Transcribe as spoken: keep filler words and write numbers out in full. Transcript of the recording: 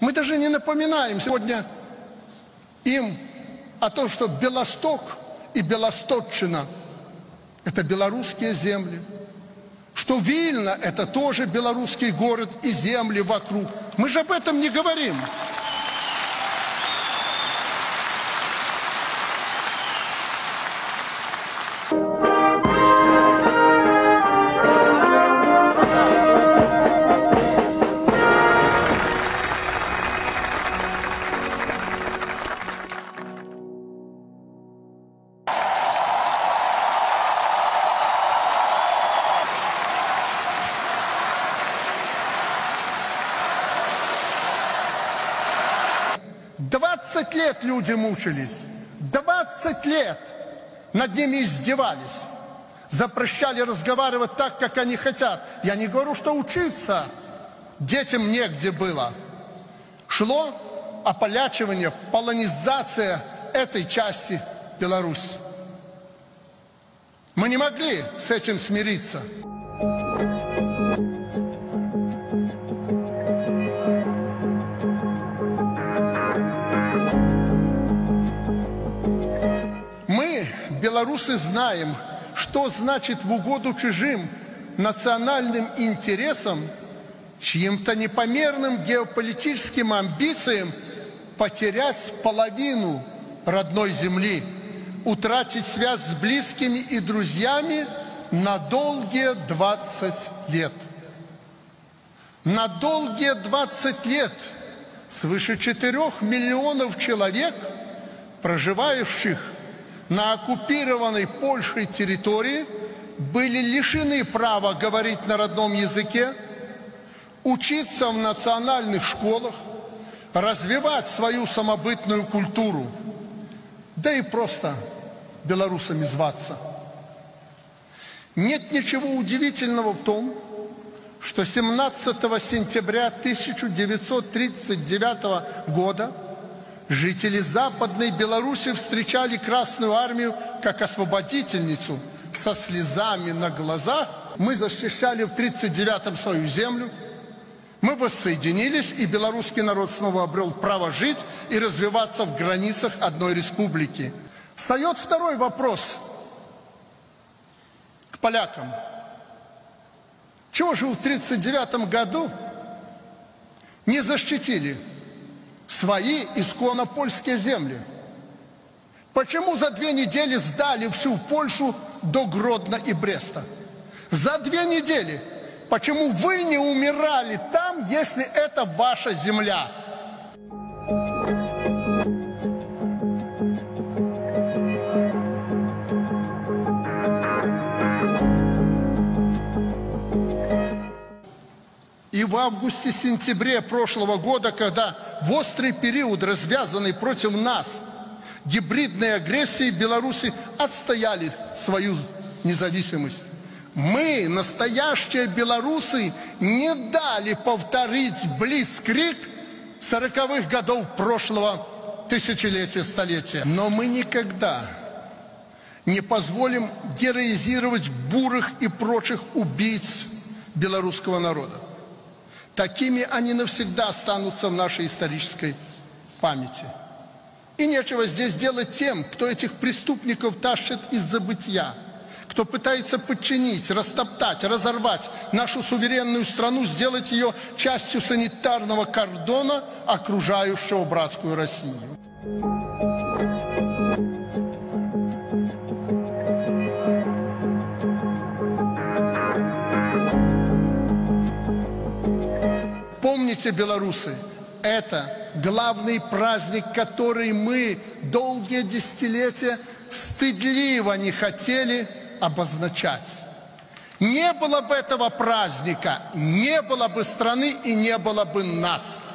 Мы даже не напоминаем сегодня им о том, что Белосток и Белостокчина – это белорусские земли, что Вильна – это тоже белорусский город и земли вокруг. Мы же об этом не говорим. Двадцать лет люди мучились, двадцать лет над ними издевались, запрещали разговаривать так, как они хотят. Я не говорю, что учиться детям негде было. Шло ополячивание, полонизация этой части Беларуси. Мы не могли с этим смириться. Белорусы знаем, что значит в угоду чужим национальным интересам, чьим-то непомерным геополитическим амбициям потерять половину родной земли, утратить связь с близкими и друзьями на долгие двадцать лет. На долгие двадцать лет свыше четырёх миллионов человек, проживающих на оккупированной Польшей территории, были лишены права говорить на родном языке, учиться в национальных школах, развивать свою самобытную культуру, да и просто белорусами зваться. Нет ничего удивительного в том, что семнадцатого сентября тысяча девятьсот тридцать девятого года жители Западной Беларуси встречали Красную Армию как освободительницу со слезами на глазах. Мы защищали в тридцать девятом свою землю. Мы воссоединились, и белорусский народ снова обрел право жить и развиваться в границах одной республики. Встает второй вопрос к полякам. Чего же вы в тридцать девятом году не защитили свои исконно польские земли? Почему за две недели сдали всю Польшу до Гродно и Бреста? За две недели. Почему вы не умирали там, если это ваша земля? И в августе-сентябре прошлого года, когда в острый период, развязанный против нас гибридной агрессии, белорусы отстояли свою независимость. Мы, настоящие белорусы, не дали повторить блицкриг сороковых годов прошлого тысячелетия, столетия. Но мы никогда не позволим героизировать бурых и прочих убийц белорусского народа. Такими они навсегда останутся в нашей исторической памяти. И нечего здесь делать тем, кто этих преступников тащит из забытья, кто пытается подчинить, растоптать, разорвать нашу суверенную страну, сделать ее частью санитарного кордона, окружающего братскую Россию. Помните, белорусы, это главный праздник, который мы долгие десятилетия стыдливо не хотели обозначать. Не было бы этого праздника, не было бы страны и не было бы нас.